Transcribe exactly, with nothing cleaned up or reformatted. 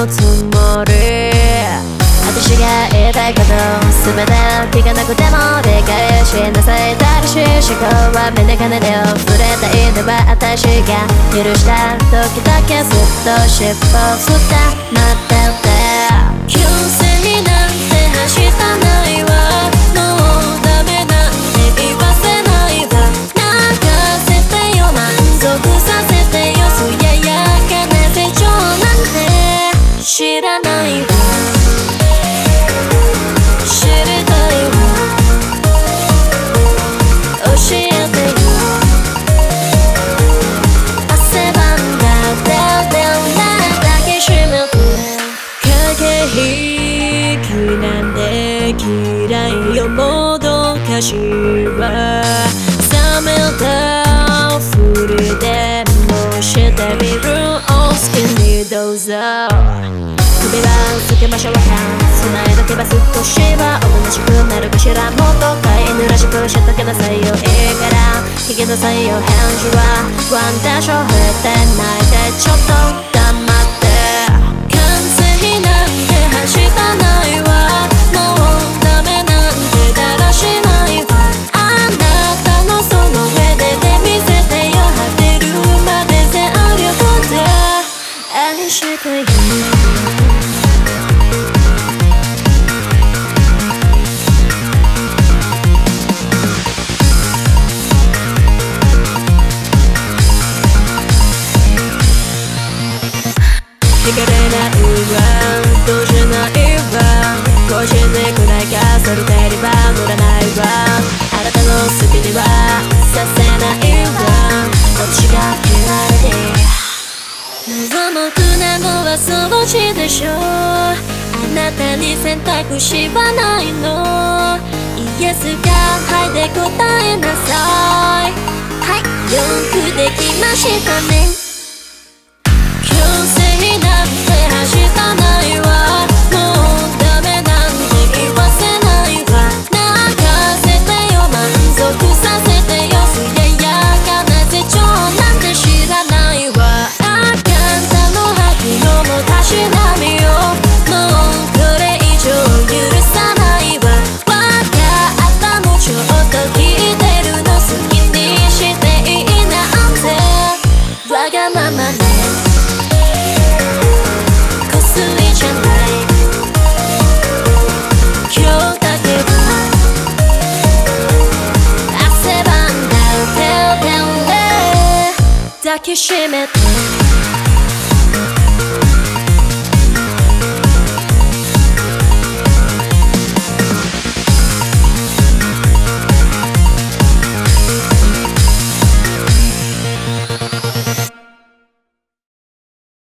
のつもり。私が言いたいこと全て聞かなくても理解しなさい。正しい思考は目で金で触れたいのは私が許した時だけずっと尻尾振って待ってて。強制なんてはしたないわ。もうダメなんて言わせないわ。泣かせてよ満足させてよ。すややかな成長なんて知らないわ。知りたいわ。教えてよ。汗ばんだってで抱きしめて。駆け引きなんて嫌いよもどかしは。冷めたふりでもしてみる。お好きにどうぞ。首はつけましょうか。繋いどけば少しはおとなしくなるかしら。もっと飼い犬らしくしとけなさいよ。いいから聞きなさいよ。返事はワンダッシュ増えてないでちょっと黙って。完成なんてはしたないわ。もうダメなんてだらしないわ。あなたのその上でで見せてよ。果てるまで全力で愛してよ。惹かれないわ、どうしないわ。個人で暗いかそれでリバウンドらないわ。あなたの好きにはさせないわ。私が嫌いで盲目なのはそっちでしょ。あなたに選択肢はないの。イエスかはいで答えなさい。はい、よくできましたね。強制なんてはしたないわ。もうダメなんて言わせないわ。泣かせてよ満足させてよ。すややかな成長なんて知らないわ。あかんたの吐きのもたしなみよ。もうこれ以上許さないわ。わかったもうちょっと聞いてるの。好きにしていいなんてわがままね。抱きしめて。